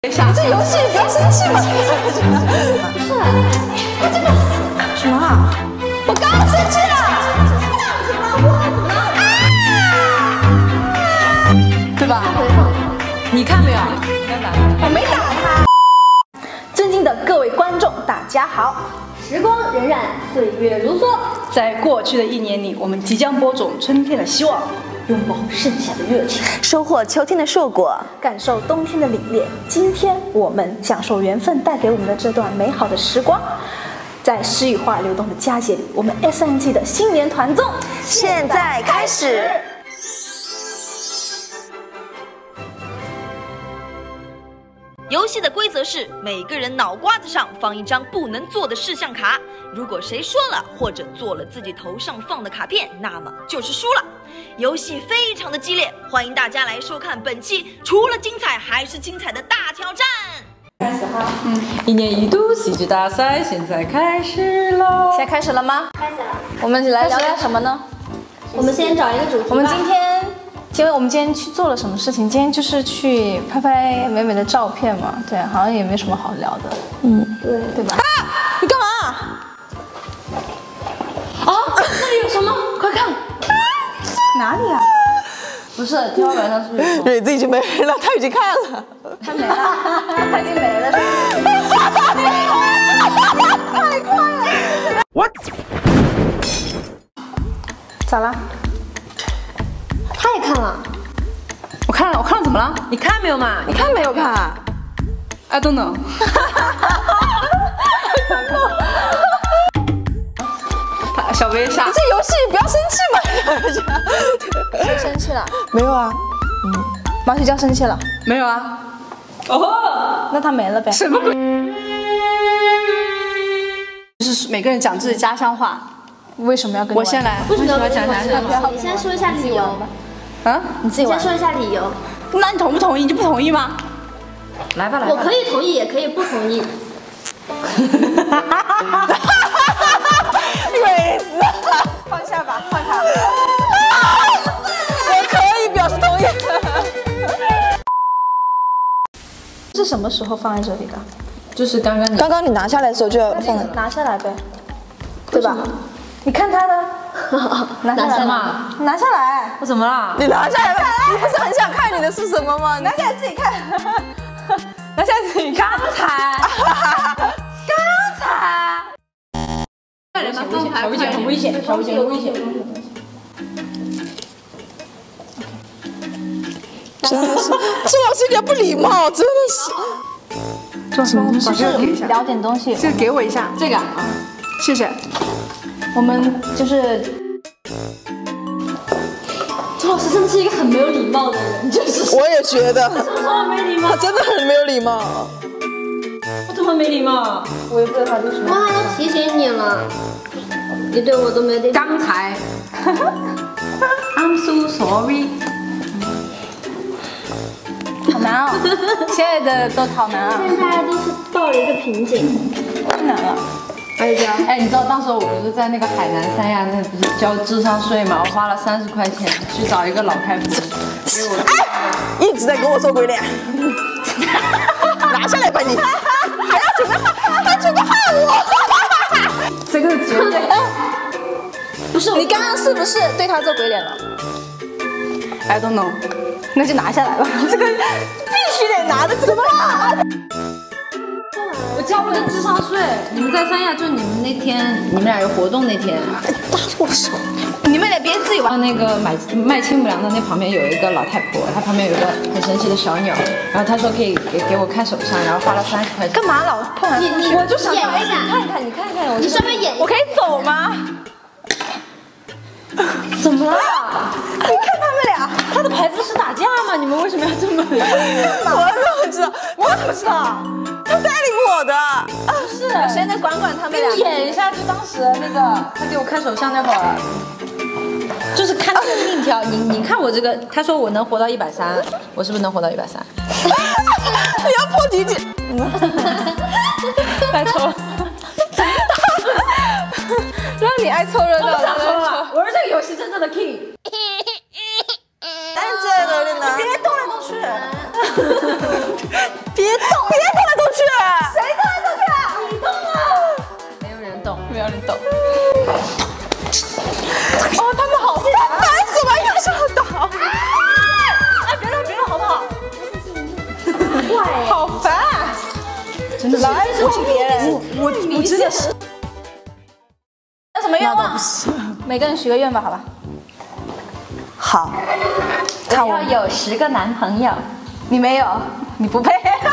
这游戏不要生气嘛！不是，他这个什么啊？我刚生气了！怎么了？对吧？你看没有？我没打他。尊敬的各位观众，大家好！ 时光荏苒，岁月如梭， 在过去的一年里，我们即将播种春天的希望。 拥抱盛夏的热情， 收获秋天的硕果， 感受冬天的凛冽。今天我们享受缘分带给我们的这段美好的时光，在诗与画流动的佳节里，我们 SNG 的新年团综现在开始。 游戏的规则是每个人脑瓜子上放一张不能做的事项卡，如果谁说了或者做了自己头上放的卡片，那么就是输了。游戏非常的激烈，欢迎大家来收看本期除了精彩还是精彩的大挑战。 开始哈， 一年一度喜剧大赛现在开始了。 现在开始了吗？ 开始了。 我们来聊聊什么呢？ 我们先找一个主题吧。 我们今天去做了什么事情？今天就是去拍拍美美的照片嘛。对，好像也没什么好聊的。对吧？啊！你干嘛？ 啊，那里有什么？快看！ 哪里啊？ 不是，天花板上是不是有？ 蕊子已经没了，他已经看了， 他没了，他已经没了。太快了 ！What？ 咋了？ 他也看了。 我看了，怎么了？ 你看没有嘛？ 你看没有看 I don't know 。小薇下， 这游戏不要生气嘛！ 谁生气了？ 没有啊， 马水娇生气了？ 没有啊。 哦，那他没了呗？ 什么鬼？就是每个人讲自己家乡话。 为什么要跟我先来？ 为什么要讲家乡话？ 你先说一下理由吧。 啊？ 你自己玩。 先说一下理由。 那你同不同意？你就不同意吗？来吧，来吧。 我可以同意，也可以不同意。 蕊子， 放下吧，放下。 我可以表示同意。 是什么时候放在这里的？ 就是刚刚你拿下来的时候就要放了， 拿下来呗，对吧？你看他的，拿下来嘛，拿下来。 我怎么了？ 你拿下来吧。你不是很想看你的是什么吗？ 拿下来自己看，拿下来自己看。刚才。 小薇姐很危险，小薇姐很危险。 真的是，这老师有点不礼貌，真的是。 做什么？ 把这个给一下， 聊点东西。 这个给我一下，这个啊，谢谢。 我们就是周老师真的是一个很没有礼貌的人，就是。 我也觉得。 什么时候没礼貌？ 他真的很没有礼貌。 我怎么没礼貌？ 我也不知道他为什么。 我好像提醒你了，你对我都没有点。 刚才，I'm so sorry。 好难哦，现在的都好难啊。 现在大家都是到了一个瓶颈， 太难了。 哎，你知道当时我不是在那个海南三亚那不是交智商税嘛？我花了30块钱去找一个老太婆给我。 哎，一直在跟我做鬼脸。拿下来吧你！还要准备害，还准备害我！ 这个结果不是你刚刚是不是对他做鬼脸了 I don't know。 那就拿下来吧，这个必须得拿的，怎么了？ 我交了个智商税。你们在三亚，就你们那天，你们俩有活动那天， 打我的手！ 你们俩别自己玩。 那个卖清补凉的那旁边有一个老太婆，她旁边有一个很神奇的小鸟，然后她说可以给我看手相，然后花了30块钱。 干嘛老碰来碰去？ 我就想演一下， 你看看我。 你稍微演一下。 我可以走吗？怎么了？你看他们俩， 他的牌子是打架吗？你们为什么要这么？ 我怎么知道？我怎么知道？他带领我的。 是谁能管他们俩？ 演一下，就当时那个他给我看手相那会儿，就是看那个命条。你看我这个，他说我能活到130，我是不是能活到130？ 你要破题姐。 来抽。让你爱凑热闹， 我是这个游戏真正的 king。 但是这个呢？ 别动来动去。 别动来动去， 谁动来动去啊？你动啊！ 没有人动， 没有人动。 哦，他们好烦死了，又是要倒。哎，别动，好不好？好烦啊！ 真的是， 我是别人， 我真的是。 有什么愿望？每个人许个愿吧，好吧？ 好，看我要有10个男朋友。 你没有，你不配。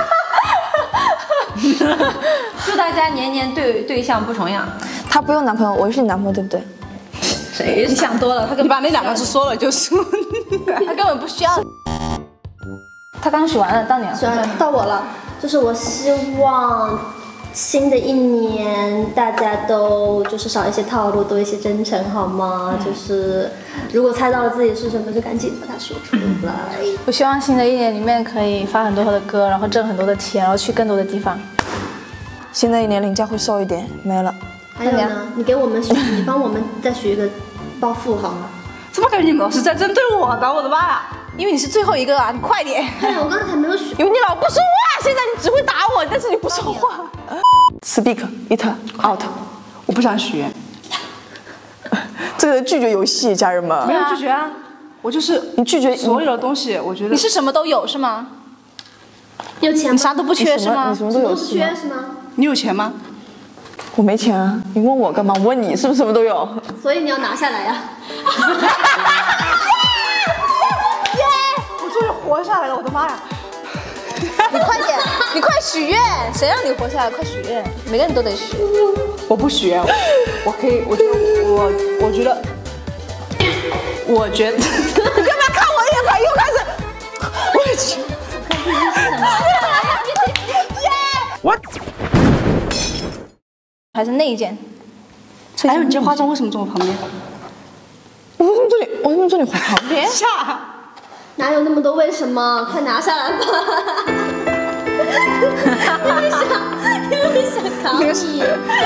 祝大家年年对象不重样。 他不用男朋友，我是你男朋友，对不对？ 谁？ 你想多了，他根本你把那2个字说了就输。 他根本不需要。他刚许完了，到你了。 喜欢到我了，就是我希望新的一年大家都就是少一些套路，多一些真诚，好吗？就是如果猜到了自己是什么，就赶紧把它说出来。 我希望新的一年里面可以发很多的歌，然后挣很多的钱，然后去更多的地方。 新的一年林佳会瘦一点，没了。 还有呢，你给我们许，你帮我们再许一个暴富好吗？ 怎么感觉你们老是在针对我呢？我的妈呀！ 因为你是最后一个啊，你快点！ 哎呀，我刚才没有许。 因为你老不说话，现在你只会打我，但是你不说话。Speak it out， 我不想许愿。这个拒绝游戏，家人们。 没有拒绝啊，我就是你拒绝所有的东西，我觉得你是什么都有是吗？ 有钱吗？ 你啥都不缺是吗你？什么都有不是吗？ 缺是吗？ 你有钱吗？ 我没钱啊，你问我干嘛？我问你是不是什么都有？ 所以你要拿下来呀。 我终于活下来了，我的妈呀！ 你快点，你快许愿！谁让你活下来？快许愿！每个人都得许。 我不许愿，我可以，我觉得， 你干嘛看我脸盘又开始？我去。 还是那一件？ 还有你这化妆为什么坐我旁边？ 我为什么坐你旁边？ 哪有那么多为什么？快拿下来吧！因为想考你。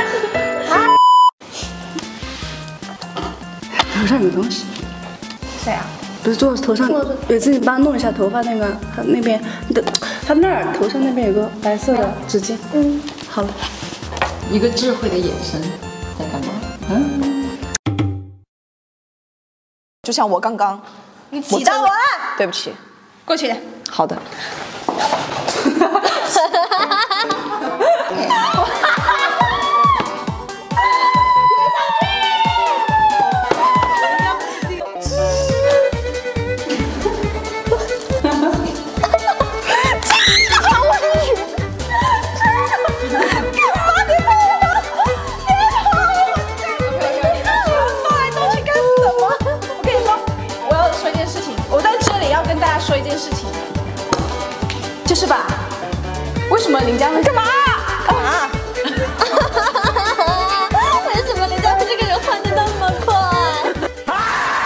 头上有东西， 谁啊？ 不是坐头上，有自己帮弄一下头发那个，他那边的，他那儿头上那边有个白色的纸巾。好了。 一个智慧的眼神在干嘛？ 就像我刚刚， 你挤到我了！ 对不起。 过去。 好的。 说一件事情，就是吧，为什么林佳慧干嘛？干嘛？ 为什么林佳慧这个人换的那么快？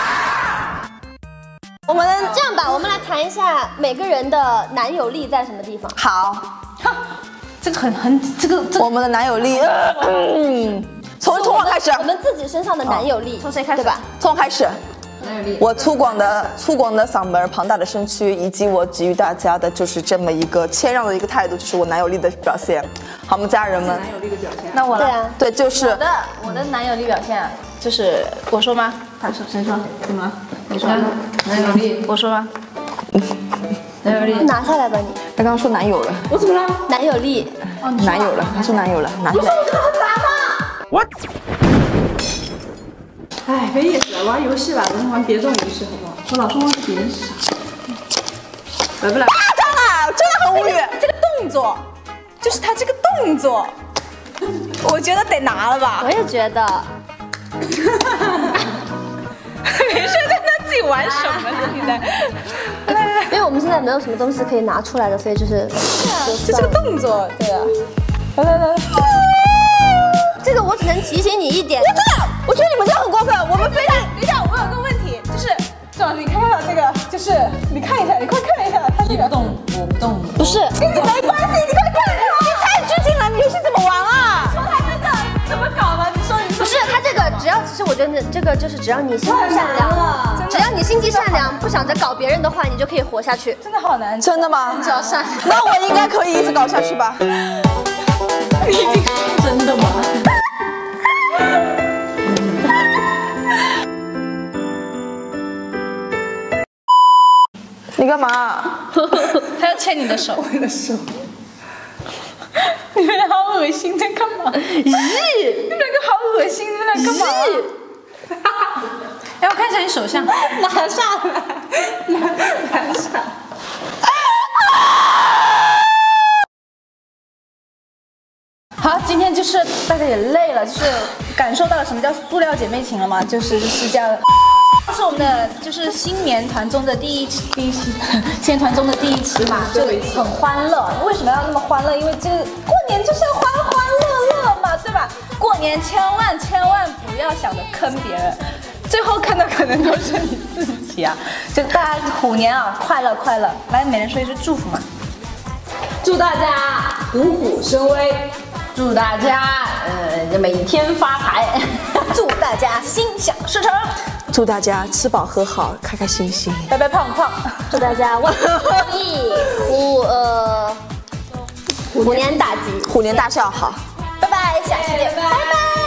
我们这样吧，我们来谈一下每个人的男友力在什么地方。 好， 这个这个我们的男友力，从我开始， 我们自己身上的男友力， 从谁开始？ 对吧？ 从我开始。我粗犷的嗓门，庞大的身躯，以及我给予大家的就是这么一个谦让的一个态度，就是我男友力的表现。好，我们家人们， 男友力的表现。 那我了。 对啊， 对，就是我的男友力表现就是我说吗？他说谁说？怎么了？你说男友力， 我说吗？ 男友力， 拿下来吧你。 他刚刚说男友了， 我怎么了？ 男友力， 男友了，他说男友了，拿下来。 哎，没意思，玩游戏吧，咱们玩别种游戏好不好？我老是忘记别人是啥。来不来？ 张了，真的很无语。 这个动作，就是他这个动作，我觉得得拿了吧。 我也觉得。 没事，在那自己玩什么呢？你在？来， 因为我们现在没有什么东西可以拿出来的，所以就是就这个动作，对啊。来， 这个我只能提醒你一点。 我觉得你们这样很过分，我们非常。 等一下，我有个问题，就是郑老师，你看看这个，就是你看一下，你快看一下，他这个你不动，我不动。 不是， 跟你没关系，你快看，你太拘谨了，你游戏怎么玩啊？ 说他这个怎么搞的？你说不是他这个，只要其实我觉得这个就是只要你心地善良，只要你你心地善良，不想着搞别人的话，你就可以活下去。 真的好难。 真的吗？ 只要善良。 那我应该可以一直搞下去吧？ 真的吗？ 你干嘛？ 他要牵你的手。我的手。你们俩好恶心，在干嘛？咦，你们两个好恶心，你们俩干嘛？ 哎，我看一下你手相。 拿上来，拿上。好，今天就是大家也累了，就是感受到了什么叫塑料姐妹情了嘛，就是这样。这是我们的就是新年团中的第一期，新年团中的第一期嘛，就很欢乐。为什么要那么欢乐？因为这个过年就是要欢欢乐乐嘛，对吧？过年千万不要想着坑别人，最后坑的可能都是你自己啊！就大家虎年啊，快乐快乐！来，每人说一句祝福嘛。 祝大家虎虎生威，祝大家每天发财， 祝大家心想事成， 祝大家吃饱喝好，开开心心， 白白胖胖， 祝大家万事如意，虎年大吉， 虎年大笑，好。 拜拜，下期见，拜拜。